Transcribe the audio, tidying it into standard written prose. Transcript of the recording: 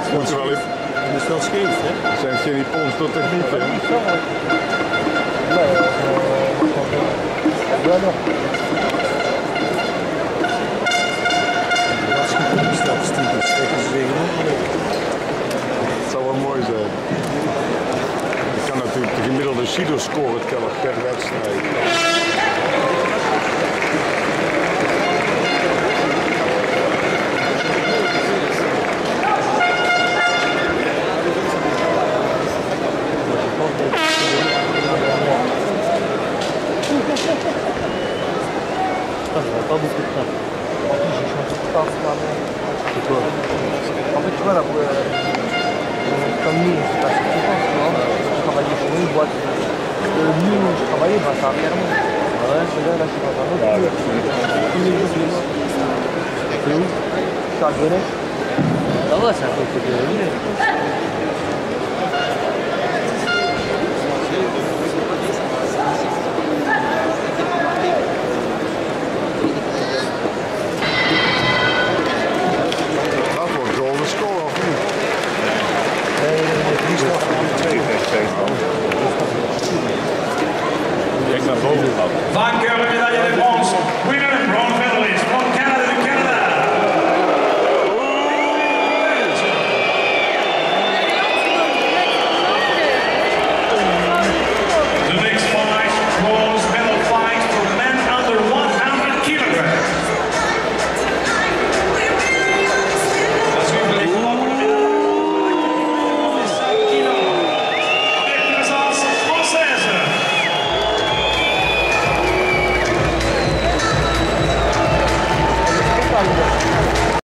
Moet er wel in. Dat is wel scheef, hè? Zijn geen pons tot techniek, hè? Dat is goed statistiek, dus tegen ze wegen ook. Het zou wel mooi zijn. Je kan natuurlijk de gemiddelde Judo score tellen per wedstrijd. Ça va pas beaucoup de temps. En plus, j'ai changé de passe quand même. C'est quoi? En fait, tu vois, là, comme nous, c'est pas ce que tu penses, tu vois. Je travaillais pour une boîte. Nous, je travaillais, bah, ça a fermé. Ouais, c'est là, je suis dans un autre lieu. Tous les jours, je les vois. C'est où? Je suis à Gonesse. Ça va, c'est un peu de